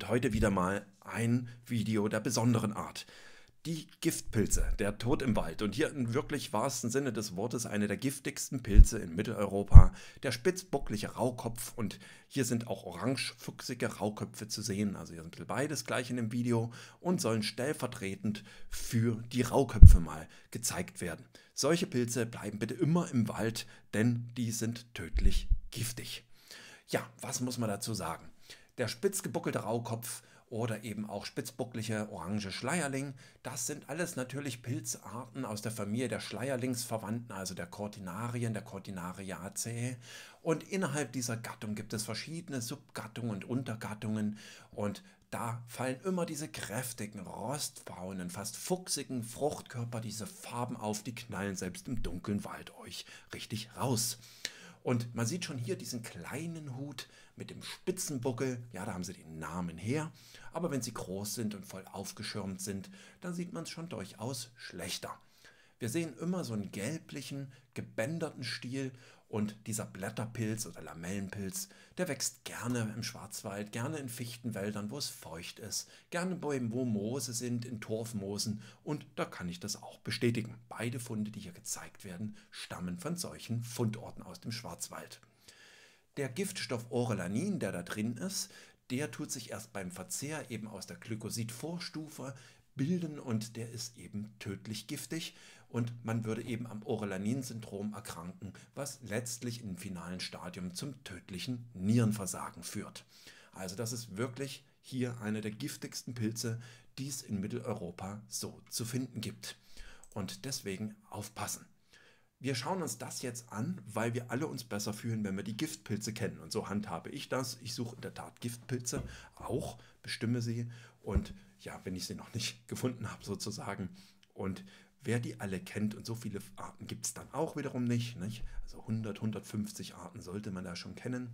heute wieder mal ein Video der besonderen Art. Die Giftpilze, der Tod im Wald. Und hier im wirklich wahrsten Sinne des Wortes eine der giftigsten Pilze in Mitteleuropa, der spitzbucklige Rauhkopf. Und hier sind auch orange-fuchsige Rauhköpfe zu sehen. Also hier sind beides gleich in dem Video und sollen stellvertretend für die Rauhköpfe mal gezeigt werden. Solche Pilze bleiben bitte immer im Wald, denn die sind tödlich giftig. Ja, was muss man dazu sagen? Der spitzgebuckelte Rauhkopf oder eben auch spitzbucklige orange Schleierling, das sind alles natürlich Pilzarten aus der Familie der Schleierlingsverwandten, also der Cortinarien, der Cortinariaceae. Und innerhalb dieser Gattung gibt es verschiedene Subgattungen und Untergattungen und da fallen immer diese kräftigen, rostbraunen, fast fuchsigen Fruchtkörper, diese Farben auf, die knallen selbst im dunklen Wald euch richtig raus. Und man sieht schon hier diesen kleinen Hut mit dem Spitzenbuckel, ja, da haben sie den Namen her, aber wenn sie groß sind und voll aufgeschirmt sind, dann sieht man es schon durchaus schlechter. Wir sehen immer so einen gelblichen, gebänderten Stiel und dieser Blätterpilz oder Lamellenpilz, der wächst gerne im Schwarzwald, gerne in Fichtenwäldern, wo es feucht ist, gerne Bäumen, wo Moose sind, in Torfmoosen und da kann ich das auch bestätigen. Beide Funde, die hier gezeigt werden, stammen von solchen Fundorten aus dem Schwarzwald. Der Giftstoff Orelanin, der da drin ist, der tut sich erst beim Verzehr eben aus der Glykosid-Vorstufe bilden und der ist eben tödlich giftig und man würde eben am Orelanin-Syndrom erkranken, was letztlich im finalen Stadium zum tödlichen Nierenversagen führt. Also das ist wirklich hier eine der giftigsten Pilze, die es in Mitteleuropa so zu finden gibt. Und deswegen aufpassen. Wir schauen uns das jetzt an, weil wir alle uns besser fühlen, wenn wir die Giftpilze kennen. Und so handhabe ich das. Ich suche in der Tat Giftpilze, auch bestimme sie. Und ja, wenn ich sie noch nicht gefunden habe sozusagen. Und wer die alle kennt, und so viele Arten gibt es dann auch wiederum nicht. Also 100, 150 Arten sollte man da schon kennen.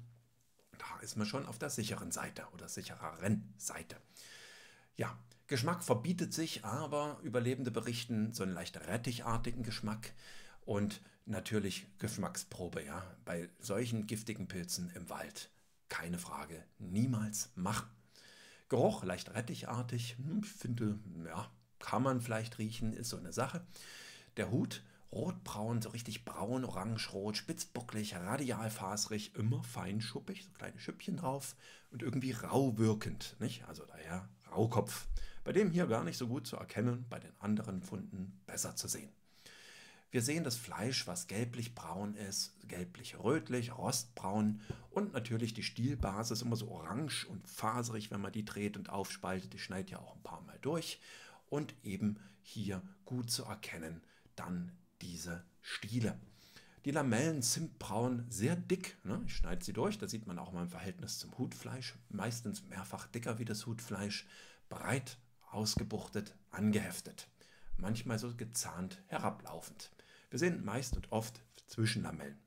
Da ist man schon auf der sicheren Seite oder sichereren Seite. Ja, Geschmack verbietet sich, aber Überlebende berichten so einen leicht rettichartigen Geschmack. Und natürlich Geschmacksprobe, ja, bei solchen giftigen Pilzen im Wald, keine Frage, niemals machen. Geruch leicht rettichartig, ich finde, ja, kann man vielleicht riechen, ist so eine Sache. Der Hut, rotbraun, so richtig braun, orange-rot, spitzbucklig, radialfaserig, immer feinschuppig, so kleine Schüppchen drauf und irgendwie rau wirkend, nicht? Also daher Rauhkopf. Bei dem hier gar nicht so gut zu erkennen, bei den anderen Funden besser zu sehen. Wir sehen das Fleisch, was gelblich-braun ist, gelblich-rötlich, rostbraun und natürlich die Stielbasis immer so orange und faserig, wenn man die dreht und aufspaltet. Die schneidet ja auch ein paar Mal durch und eben hier gut zu erkennen dann diese Stiele. Die Lamellen zimtbraun, sehr dick, ne? Ich schneide sie durch, da sieht man auch mal im Verhältnis zum Hutfleisch, meistens mehrfach dicker wie das Hutfleisch, breit ausgebuchtet, angeheftet, manchmal so gezahnt herablaufend. Wir sehen meist und oft Zwischenlamellen.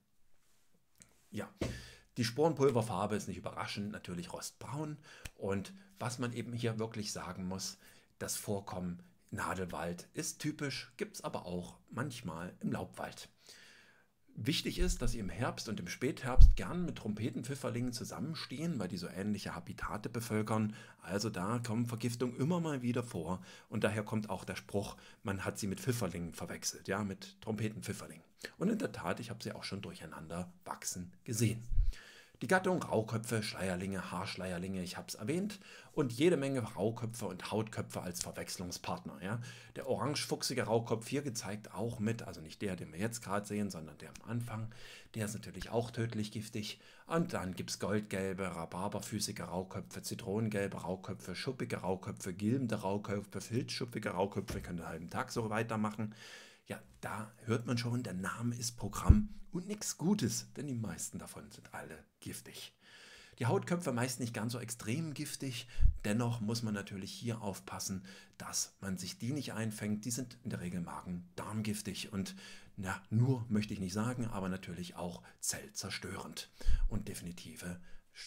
Ja, die Sporenpulverfarbe ist nicht überraschend, natürlich rostbraun. Und was man eben hier wirklich sagen muss, das Vorkommen Nadelwald ist typisch, gibt es aber auch manchmal im Laubwald. Wichtig ist, dass sie im Herbst und im Spätherbst gern mit Trompetenpfifferlingen zusammenstehen, weil die so ähnliche Habitate bevölkern. Also da kommen Vergiftungen immer mal wieder vor und daher kommt auch der Spruch, man hat sie mit Pfifferlingen verwechselt, ja, mit Trompetenpfifferlingen. Und in der Tat, ich habe sie auch schon durcheinander wachsen gesehen. Die Gattung Rauhköpfe, Schleierlinge, Haarschleierlinge, ich habe es erwähnt, und jede Menge Rauhköpfe und Hautköpfe als Verwechslungspartner. Ja. Der orange-fuchsige Rauhkopf hier gezeigt auch mit, also nicht der, den wir jetzt gerade sehen, sondern der am Anfang, der ist natürlich auch tödlich giftig. Und dann gibt es goldgelbe, rhabarberfüßige Rauhköpfe, zitronengelbe Rauhköpfe, schuppige Rauhköpfe, gilbende Rauhköpfe, filzschuppige Rauhköpfe, können einen halben Tag so weitermachen. Ja, da hört man schon, der Name ist Programm und nichts Gutes, denn die meisten davon sind alle giftig. Die Hautköpfe meist nicht ganz so extrem giftig, dennoch muss man natürlich hier aufpassen, dass man sich die nicht einfängt. Die sind in der Regel magen-darm-giftig und na, nur möchte ich nicht sagen, aber natürlich auch zellzerstörend und definitive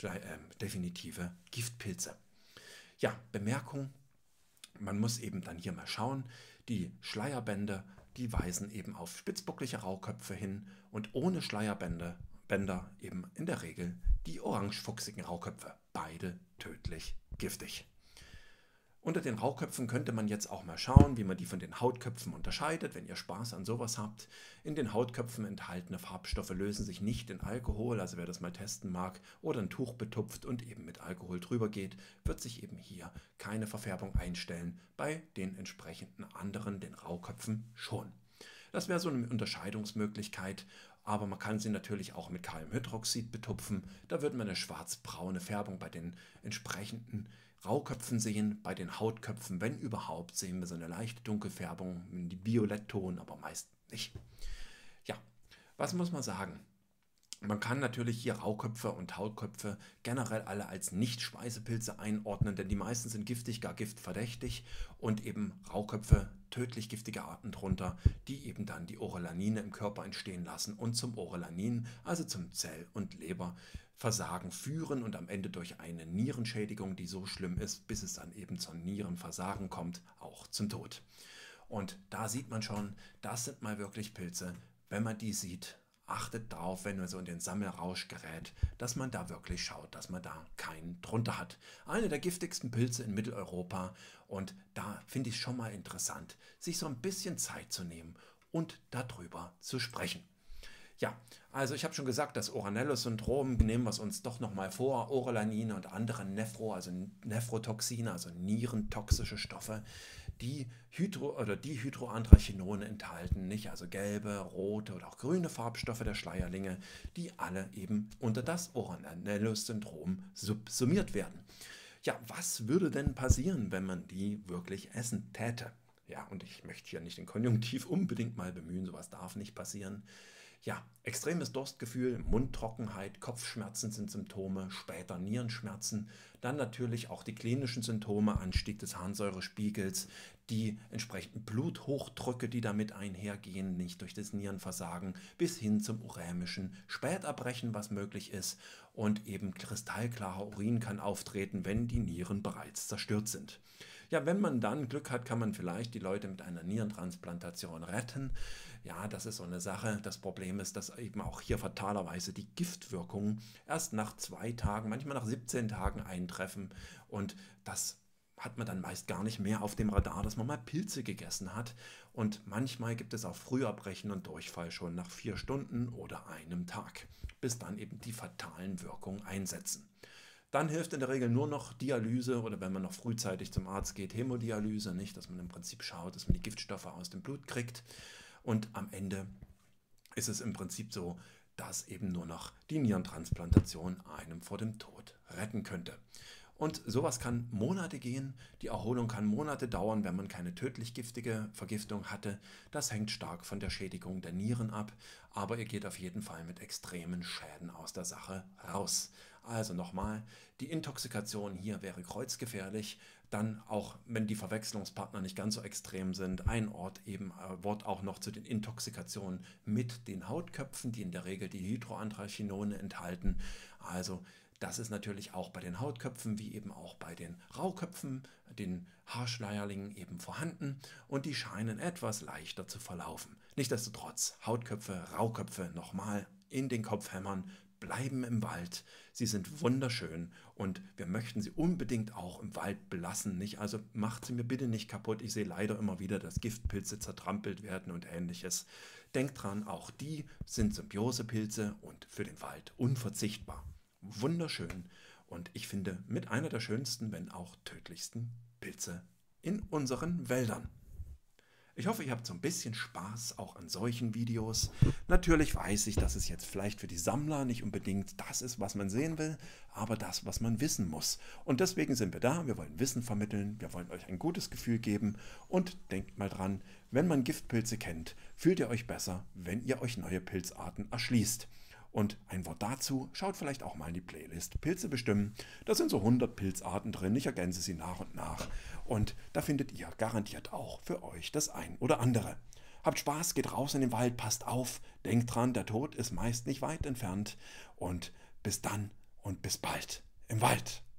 Giftpilze. Ja, Bemerkung, man muss eben dann hier mal schauen, die Schleierbänder, die weisen eben auf spitzbucklige Rauhköpfe hin und ohne Schleierbänder eben in der Regel die orange-fuchsigen Rauhköpfe. Beide tödlich giftig. Unter den Rauköpfen könnte man jetzt auch mal schauen, wie man die von den Hautköpfen unterscheidet, wenn ihr Spaß an sowas habt. In den Hautköpfen enthaltene Farbstoffe lösen sich nicht in Alkohol, also wer das mal testen mag oder ein Tuch betupft und eben mit Alkohol drüber geht, wird sich eben hier keine Verfärbung einstellen, bei den entsprechenden anderen, den Rauköpfen schon. Das wäre so eine Unterscheidungsmöglichkeit, aber man kann sie natürlich auch mit Kaliumhydroxid betupfen. Da wird man eine schwarz-braune Färbung bei den entsprechenden Rauköpfen sehen. Bei den Hautköpfen, wenn überhaupt, sehen wir so eine leichte Dunkelfärbung, die Violettton, aber meist nicht. Ja, was muss man sagen? Man kann natürlich hier Rauköpfe und Hautköpfe generell alle als Nicht-Speisepilze einordnen, denn die meisten sind giftig, gar giftverdächtig und eben Rauköpfe, tödlich giftige Arten drunter, die eben dann die Orelanine im Körper entstehen lassen und zum Orelanin, also zum Zell- und Leberversagen führen und am Ende durch eine Nierenschädigung, die so schlimm ist, bis es dann eben zum Nierenversagen kommt, auch zum Tod. Und da sieht man schon, das sind mal wirklich Pilze, wenn man die sieht. Achtet darauf, wenn man so in den Sammelrausch gerät, dass man da wirklich schaut, dass man da keinen drunter hat. Eine der giftigsten Pilze in Mitteleuropa und da finde ich es schon mal interessant, sich so ein bisschen Zeit zu nehmen und darüber zu sprechen. Ja, also ich habe schon gesagt, das Oranello-Syndrom, nehmen wir es uns doch nochmal vor, Orelanine und andere also Nephrotoxine, also nierentoxische Stoffe, die Hydroanthraquinone enthalten, nicht? Also gelbe, rote oder auch grüne Farbstoffe der Schleierlinge, die alle eben unter das Oranello-Syndrom subsumiert werden. Ja, was würde denn passieren, wenn man die wirklich essen täte? Ja, und ich möchte hier nicht den Konjunktiv unbedingt mal bemühen, sowas darf nicht passieren. Ja, extremes Durstgefühl, Mundtrockenheit, Kopfschmerzen sind Symptome, später Nierenschmerzen, dann natürlich auch die klinischen Symptome, Anstieg des Harnsäurespiegels, die entsprechenden Bluthochdrücke, die damit einhergehen, nicht durch das Nierenversagen, bis hin zum urämischen Späterbrechen, was möglich ist, und eben kristallklarer Urin kann auftreten, wenn die Nieren bereits zerstört sind. Ja, wenn man dann Glück hat, kann man vielleicht die Leute mit einer Nierentransplantation retten. Ja, das ist so eine Sache. Das Problem ist, dass eben auch hier fatalerweise die Giftwirkungen erst nach 2 Tagen, manchmal nach 17 Tagen eintreffen. Und das hat man dann meist gar nicht mehr auf dem Radar, dass man mal Pilze gegessen hat. Und manchmal gibt es auch Früherbrechen und Durchfall schon nach 4 Stunden oder einem Tag, bis dann eben die fatalen Wirkungen einsetzen. Dann hilft in der Regel nur noch Dialyse oder wenn man noch frühzeitig zum Arzt geht, Hämodialyse, nicht, dass man im Prinzip schaut, dass man die Giftstoffe aus dem Blut kriegt. Und am Ende ist es im Prinzip so, dass eben nur noch die Nierentransplantation einem vor dem Tod retten könnte. Und sowas kann Monate gehen, die Erholung kann Monate dauern, wenn man keine tödlich giftige Vergiftung hatte. Das hängt stark von der Schädigung der Nieren ab, aber ihr geht auf jeden Fall mit extremen Schäden aus der Sache raus. Also nochmal, die Intoxikation hier wäre kreuzgefährlich, dann auch, wenn die Verwechslungspartner nicht ganz so extrem sind, ein Wort auch noch zu den Intoxikationen mit den Hautköpfen, die in der Regel die Hydroanthraquinone enthalten. Also das ist natürlich auch bei den Hautköpfen wie eben auch bei den Rauköpfen, den Haarschleierlingen eben vorhanden und die scheinen etwas leichter zu verlaufen. Nichtsdestotrotz, Hautköpfe, Rauköpfe nochmal in den Kopf hämmern, bleiben im Wald. Sie sind wunderschön und wir möchten sie unbedingt auch im Wald belassen. Nicht? Also macht sie mir bitte nicht kaputt. Ich sehe leider immer wieder, dass Giftpilze zertrampelt werden und ähnliches. Denkt dran, auch die sind Symbiosepilze und für den Wald unverzichtbar. Wunderschön und ich finde mit einer der schönsten, wenn auch tödlichsten Pilze in unseren Wäldern. Ich hoffe, ihr habt so ein bisschen Spaß auch an solchen Videos. Natürlich weiß ich, dass es jetzt vielleicht für die Sammler nicht unbedingt das ist, was man sehen will, aber das, was man wissen muss. Und deswegen sind wir da, wir wollen Wissen vermitteln, wir wollen euch ein gutes Gefühl geben und denkt mal dran, wenn man Giftpilze kennt, fühlt ihr euch besser, wenn ihr euch neue Pilzarten erschließt. Und ein Wort dazu, schaut vielleicht auch mal in die Playlist Pilze bestimmen. Da sind so 100 Pilzarten drin, ich ergänze sie nach und nach. Und da findet ihr garantiert auch für euch das ein oder andere. Habt Spaß, geht raus in den Wald, passt auf, denkt dran, der Tod ist meist nicht weit entfernt. Und bis dann und bis bald im Wald.